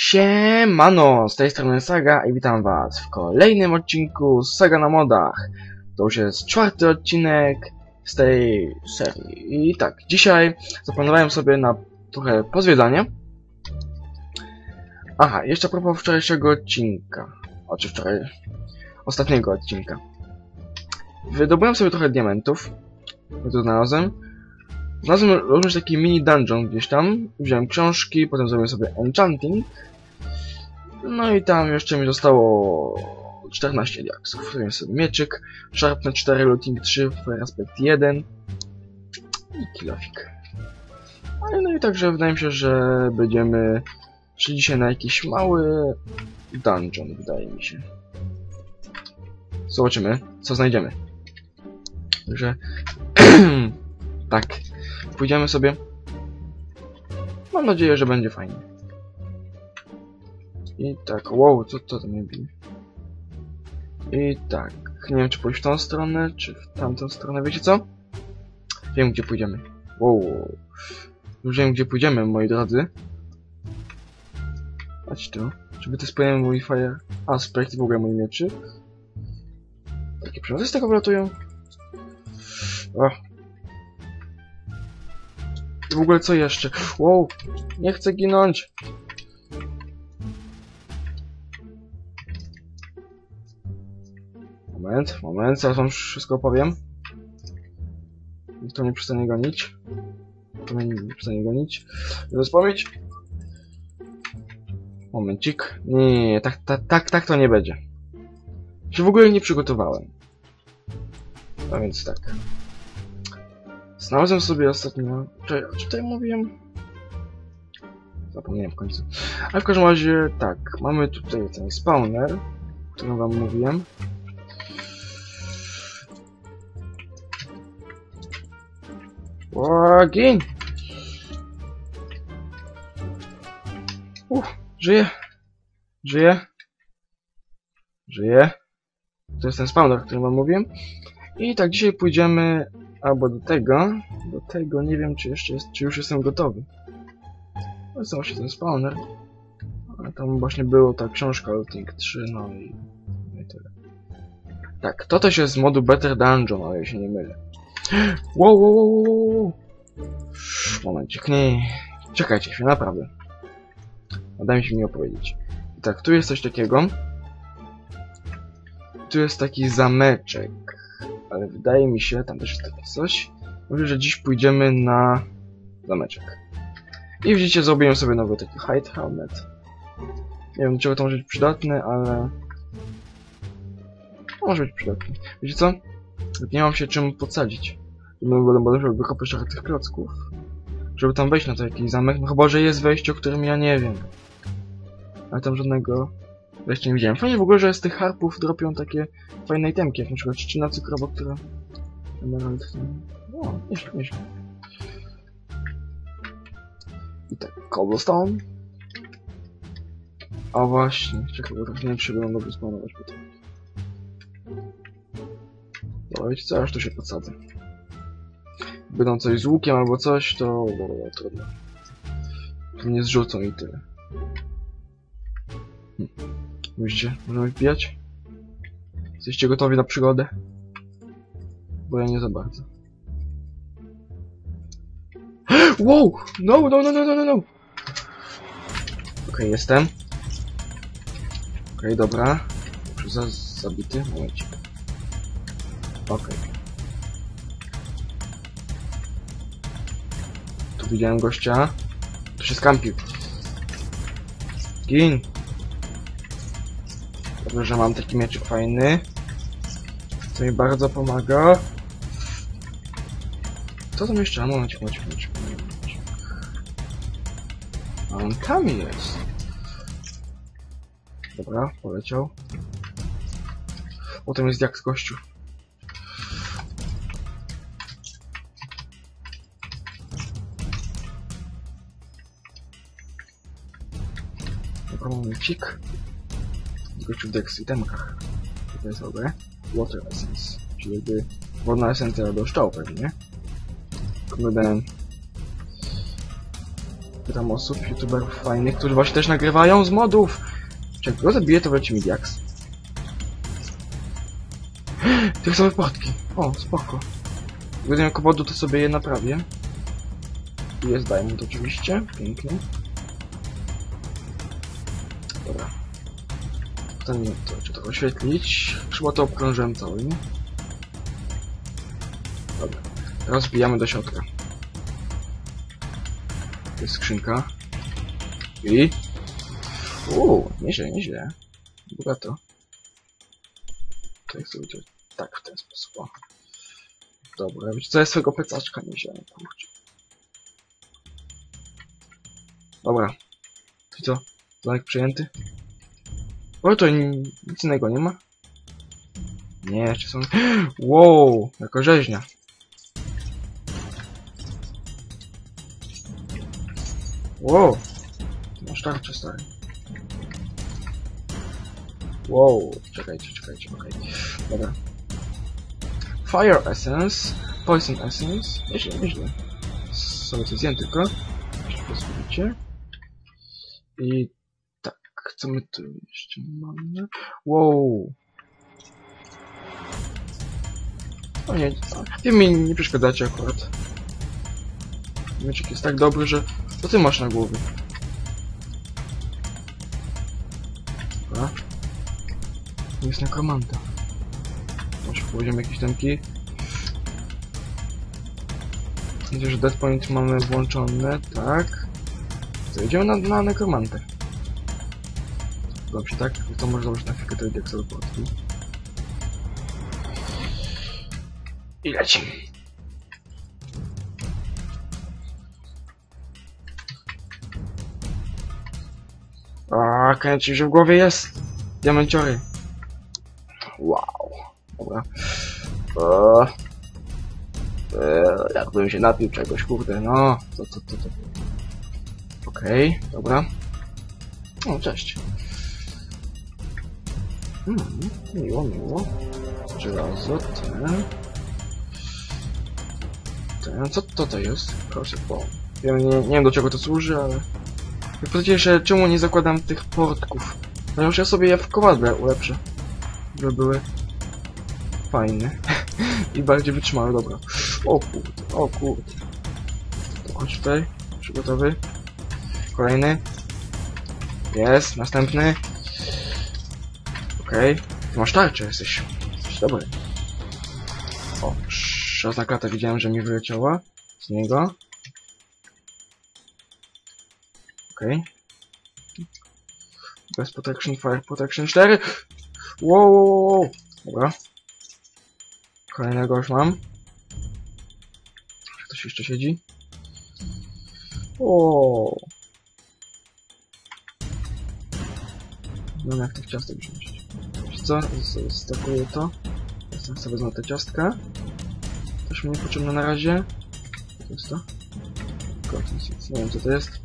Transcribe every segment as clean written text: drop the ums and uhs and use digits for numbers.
Siemano, z tej strony Saga i witam was w kolejnym odcinku z Saga na modach. To już jest 4. odcinek z tej serii. I tak, dzisiaj zaplanowałem sobie na trochę pozwiedzanie. Aha, jeszcze a propos wczorajszego odcinka. Ostatniego odcinka. Wydobyłem sobie trochę diamentów. To znalazłem. Znalazłem również taki mini dungeon gdzieś tam. Wziąłem książki, potem zrobiłem sobie enchanting. No i tam jeszcze mi zostało 14 diaksów. Zrobiłem sobie mieczyk, sharpness 4, looting 3, fire aspect 1 i kilofik. No i także wydaje mi się, że będziemy szli dzisiaj na jakiś mały dungeon, wydaje mi się. Zobaczymy, co znajdziemy. Także tak, pójdziemy sobie. Mam nadzieję, że będzie fajnie. I tak, wow, co to mnie bije? I tak, nie wiem czy pójść w tą stronę, czy w tamtą stronę, wiecie co? Wiem gdzie pójdziemy. Wow, już wiem gdzie pójdziemy, moi drodzy. Chodź tu, czy wy to spojemy mój fire aspect i w ogóle mój mieczyk? Takie przedmioty z tego wylatują? O. I w ogóle co jeszcze? Wow, nie chcę ginąć. Moment, zaraz wam wszystko opowiem. Nikt to nie przestanie gonić. Żeby wspomnieć. Momencik. Nie, tak to nie będzie. Się w ogóle nie przygotowałem. A więc tak. Znalazłem sobie ostatnio... Czy tutaj mówiłem? Zapomniałem w końcu. Ale w każdym razie tak. Mamy tutaj ten spawner, o którym wam mówiłem. Gin! Żyje. To jest ten spawner, o którym wam mówiłem. I tak dzisiaj pójdziemy albo do tego, nie wiem czy jeszcze jest, czy już jestem gotowy. To jest właśnie ten spawner. A tam właśnie było ta książka Looting 3, no i tyle. Tak, to też jest z modu Better Dungeon, ale ja się nie mylę. Wow. Momencik, nie. Czekajcie chwilę, naprawdę. Dajcie mi opowiedzieć. I tak, tu jest coś takiego. Tu jest taki zameczek. Ale wydaje mi się, tam też jest takie coś. Mówię, że dziś pójdziemy na zameczek. I widzicie, zrobiłem sobie nowy taki hide helmet. Nie wiem, do czego to może być przydatne, ale... może być przydatne. Wiecie co? Nie mam się czym podsadzić. Żeby wykopać trochę tych klocków. Żeby tam wejść na to jakiś zamek. No chyba, że jest wejście, o którym ja nie wiem. Ale tam żadnego wejścia nie widziałem. Fajnie w ogóle, że z tych harpów dropią takie fajne itemki, jak na przykład trzcina cukrowa, która... Emerald... O, nieźle. I tak, cobblestone. A właśnie, czekaj, bo tak nie wiem, czy będą dobrze spawnować potem. Dobra, wiecie co, aż tu się podsadzę. Będą coś z łukiem albo coś, to trudno. To mnie zrzucą i tyle. Widzicie, możemy wbijać? Jesteście gotowi na przygodę? Bo ja nie za bardzo. Wow! No! Okej, jestem. Okej, dobra. Już zabity. Momencik. Okej. Tu widziałem gościa. Tu się skampił. Gin! Dobrze, że mam taki mieczyk fajny. Co mi bardzo pomaga. Co tam jeszcze? Momencik. A on tam jest. Dobra, poleciał. Potem jest jak z gościu. Dobra, momencik. Gościu w dex itemkach. To jest dobre. Water essence, czyli jakby wodna esencja do szczał pewnie. Kurde. Pytam osób, youtuberów fajnych, którzy właśnie też nagrywają z modów. Czy jak go zabiję, to wleci mi diaks. Tych same portki. O, spoko. Gdy jako wodu, to sobie je naprawię. Jest diamond oczywiście. Pięknie. Dobra. Potem to trzeba to oświetlić. Chyba to obkrążyłem cały, nie? Dobra. Teraz wbijamy do środka. To jest skrzynka. I... nieźle, nieźle. Bogato. To jest ludzie. Tak, w ten sposób. O. Dobra, wiecie co, jest swojego plecaczka nie wziąłem, kurczę. Dobra. I co? Zamek przyjęty? O, to nic innego nie ma? Nie, jeszcze są... Wow, jako rzeźnia. Wow. Ty masz tarczę, stary. Wow, czekajcie, okej. Dobra. Fire Essence, Poison Essence. Nieźle. Sobie to zjem tylko. Jeszcze pozwolicie. I tak, co my tu jeszcze mamy? Wow. O nie, wy mi nie przeszkadzacie akurat. Mieczek jest tak dobry, że to ty masz na głowie. Dobra. Jest nekromanta. Może powiedziałem jakieś temki. Widzę, że death point mamy włączone, tak. To idziemy na nekromantę. Dobrze, tak? To może założyć na chwilkę tej diaksowe portki. I lecimy. A, kręci, że w głowie jest. Diamenciory. Wow. Dobra. Jakbym się napił czegoś, kurde, no. To. Okej, dobra. O, cześć. Miło. Żelazo, ten. Co to jest? Proszę, bo... Ja nie wiem do czego to służy, ale... Jak powiedzieć, że czemu nie zakładam tych portków? Ponieważ ja sobie je w kowadle ulepszę. Żeby były... fajne. I bardziej wytrzymałe, dobra. O kurde. To chodź tutaj. Przygotowy. Kolejny. Jest, następny. Okej. Ty masz tarczę, jesteś dobry. O, żelazna klata widziałem, że mi wyleciała z niego. Okej. Bez protection, fire protection 4. Wow. Dobra. Kolejnego już mam. Ktoś jeszcze siedzi. O. No jak tych ciastek wziąć. Wiesz co? Stakuję to. Jestem sobie wezmę te ciastka. Też mi niepotrzebne na razie. Co jest to? Nie wiem co to jest.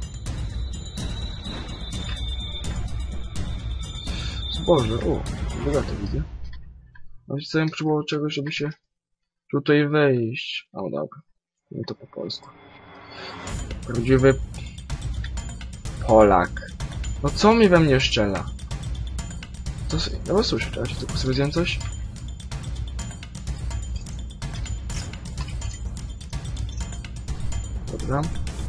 Boże, bogato widzę. No wiecie co, ja bym potrzebował czegoś, żeby się tutaj wejść. O, dobra. Nie to po polsku. Prawdziwy Polak. No co mi we mnie szczela? To ja was słyszę, czekajcie, tylko sobie zjem coś. Dobra.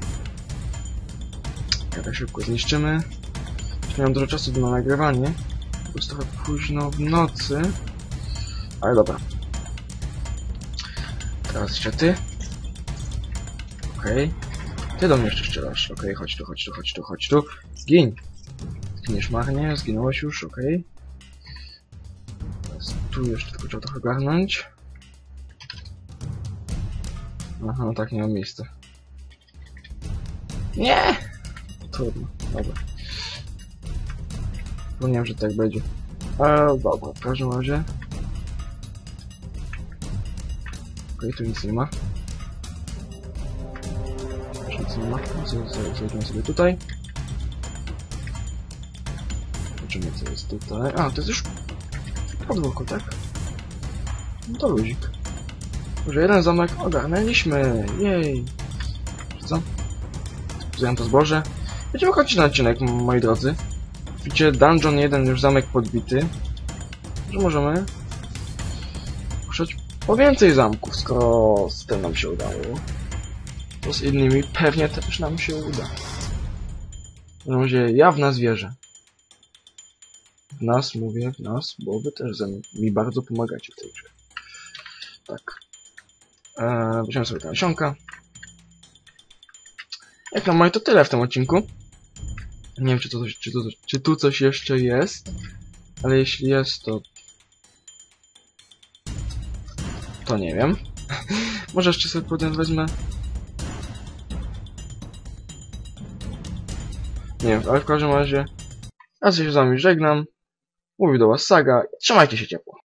Jak szybko zniszczymy. Już miałem dużo czasu na nagrywanie. To jest trochę późno w nocy. Ale dobra. Teraz jeszcze ty. Okej. Ty do mnie jeszcze strzelasz. Okej, chodź tu. Zgiń! Zginiesz marnie, zginąłeś już, okej. Teraz tu jeszcze tylko trzeba trochę garnąć. Aha, no tak, nie ma miejsca. Nie! Trudno, dobra. Zapomniałem, że tak będzie. Ale dobra, w każdym razie. Okej, tu nic nie ma. Już nic nie ma. Zejdziemy sobie tutaj. Zobaczymy co jest tutaj. A, to jest już podwórko, tak? No to luzik. Może jeden zamek ogarnęliśmy. Jej. Co? zbieram to zboże. Będziemy chodzić na odcinek, moi drodzy. Widzicie, dungeon 1 już zamek podbity. Że możemy ruszać po więcej zamków, skoro z tym nam się udało. To z innymi pewnie też nam się uda. W razie ja w nas wierzę. W nas, mówię, w nas, bo wy też mi bardzo pomagacie w tej grze. Tak. Weźmiemy sobie tę nasionka. Jak na moje to tyle w tym odcinku. Nie wiem, czy tu coś jeszcze jest. Ale jeśli jest, to nie wiem. Może jeszcze sobie potem wezmę. Nie wiem, ale w każdym razie ja się z wami żegnam. Mówił do was Saga. Trzymajcie się ciepło.